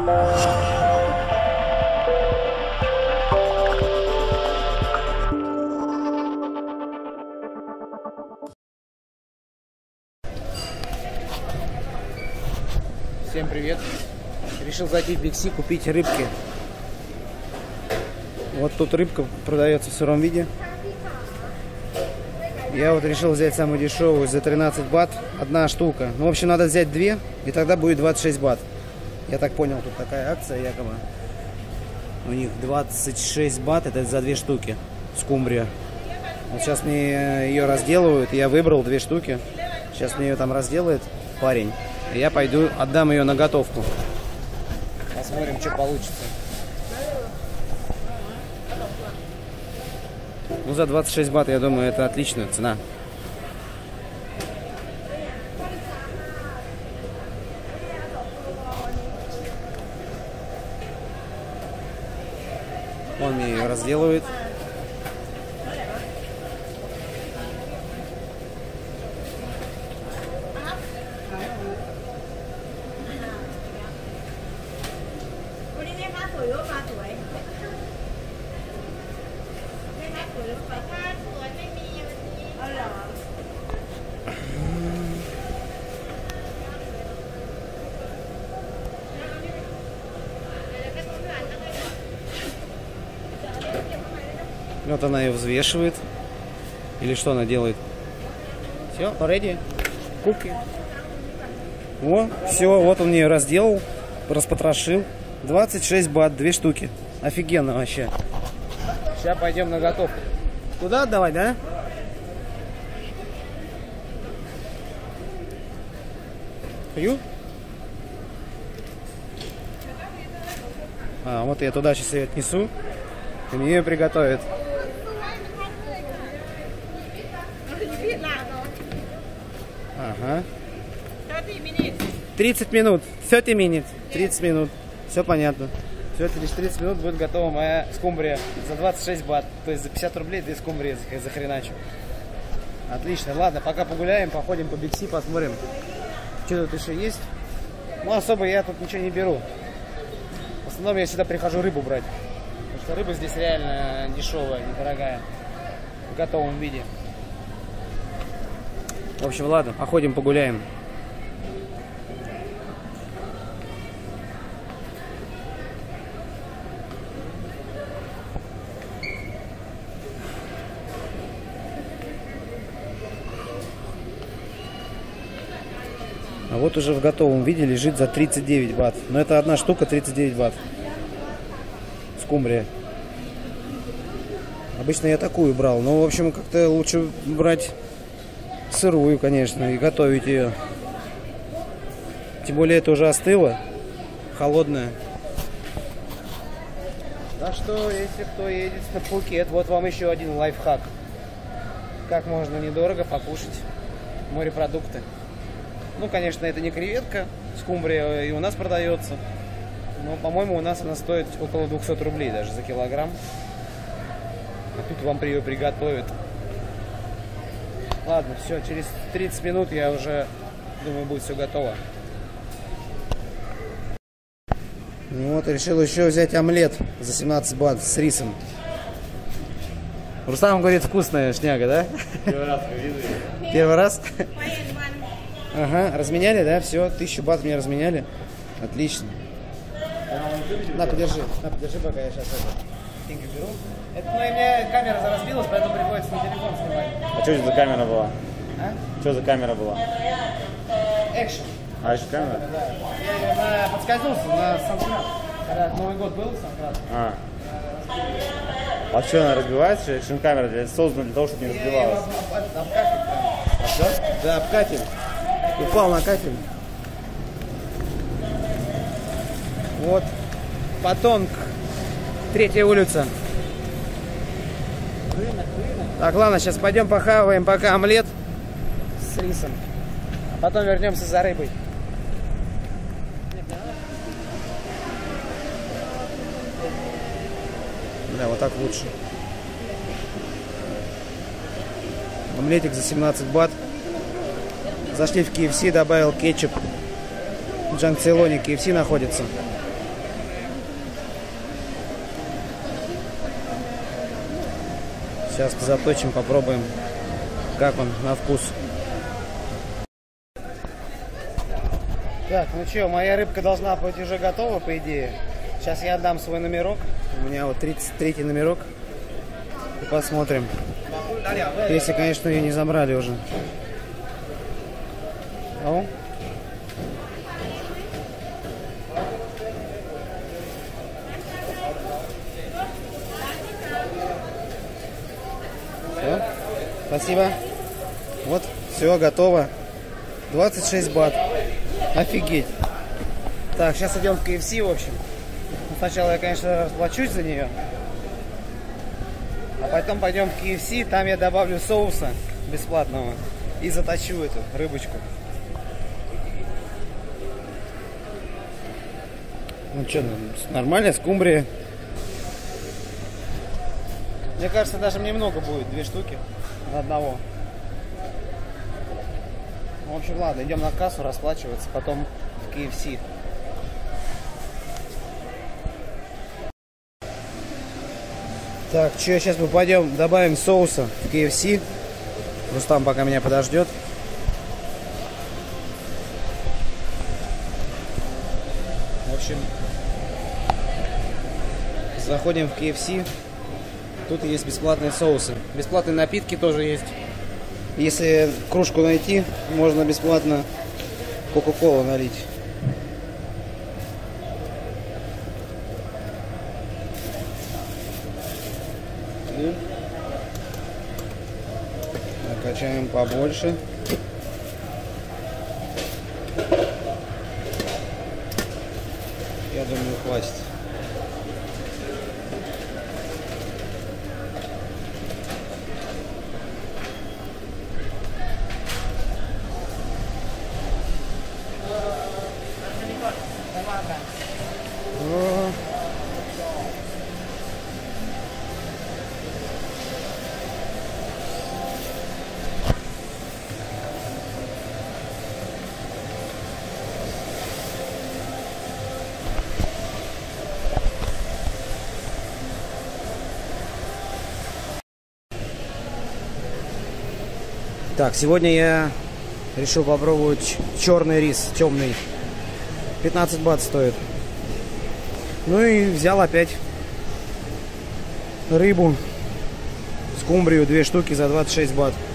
Всем привет! Решил зайти в Big C купить рыбки. Вот тут рыбка продается в сыром виде. Я вот решил взять самую дешевую за 13 бат. Одна штука. Ну, в общем, надо взять две, и тогда будет 26 бат. Я так понял, тут такая акция якобы. У них 26 бат, это за две штуки. Скумбрия. Вот сейчас мне ее разделывают. Я выбрал две штуки. Сейчас мне ее там разделает парень. И я пойду, отдам ее на готовку. Посмотрим, что получится. Ну, за 26 бат, я думаю, это отличная цена. Он мне ее разделывает. Вот она ее взвешивает. Или что она делает? Все, ready. Куки. О, все, вот он ее разделал, распотрошил. 26 бат, две штуки. Офигенно вообще. Сейчас пойдем на готовку. Туда отдавать, да? Хью? А, вот я туда сейчас ее отнесу. И мне ее приготовят. Ага. 30 минут. 30 минут. 30 минут. Все понятно. Все, через 30 минут будет готова моя скумбрия за 26 бат. То есть за 50 рублей 2 скумбрии захреначу. Отлично. Ладно, пока погуляем, походим по Big C, посмотрим, что тут еще есть. Ну, особо я тут ничего не беру. В основном я сюда прихожу рыбу брать. Потому что рыба здесь реально дешевая, недорогая. В готовом виде. В общем, ладно, походим, погуляем. А вот уже в готовом виде лежит за 39 бат. Но это одна штука 39 бат. Скумбрия. Обычно я такую брал. Но, в общем, как-то лучше брать сырую, конечно, и готовить ее. Тем более это уже остыло. Холодная. Так что, если кто едет на Пхукет, вот вам еще один лайфхак. Как можно недорого покушать морепродукты. Ну, конечно, это не креветка, скумбрия и у нас продается. Но, по-моему, у нас она стоит около 200 рублей даже за килограмм. А тут вам ее приготовят. Ладно, все, через 30 минут я уже, думаю, будет все готово. Ну вот, решил еще взять омлет за 17 бат с рисом. Рустам говорит, вкусная шняга, да? Первый раз видели. Первый раз? Ага, разменяли, да? Все, 1000 бат мне разменяли. Отлично. На, подержи, пока я сейчас деньги беру. Это, ну, и мне камера разбилась, поэтому приходится на телефон снимать. А что это за камера была? А? Что за камера была? Экшн. А, еще камера? Да. Я подскользнулся на Санкрат. Когда Новый год был, Санкрат. А что, она разбивается? Экшн-камера создана для того, чтобы не разбивалась? А что? Да, об кафель. Упал на кафель. Вот. Патонг. 3-я улица. Так, ладно, сейчас пойдем похаваем пока омлет с рисом. А потом вернемся за рыбой. Да, вот так лучше. Омлетик за 17 бат. Зашли в KFC, добавил кетчуп. В Джанкцелоне KFC находится. Сейчас заточим, попробуем, как он на вкус. Так, ну что, моя рыбка должна быть уже готова, по идее. Сейчас я отдам свой номерок. У меня вот 33-й номерок. И посмотрим. Если, конечно, ее не забрали уже. О. Все. Спасибо. Вот, все, готово. 26 бат. Офигеть. Так, сейчас идем в KFC, в общем. Сначала я, конечно, расплачусь за нее. А потом пойдем в KFC, там я добавлю соуса бесплатного и заточу эту рыбочку. Ну что, нормально, скумбрия. Мне кажется, даже мне много будет, 2 штуки на одного. В общем, ладно, идем на кассу расплачиваться, потом в KFC. Так, что, сейчас мы пойдем добавим соуса в KFC. Рустам пока меня подождет. В общем, заходим в KFC. Тут есть бесплатные соусы. Бесплатные напитки тоже есть. Если кружку найти, можно бесплатно кока-колу налить. Накачаем побольше. Я думаю, хватит. Так, сегодня я решил попробовать черный рис, темный. 15 бат стоит. Ну и взял опять рыбу, скумбрию, 2 штуки за 26 бат.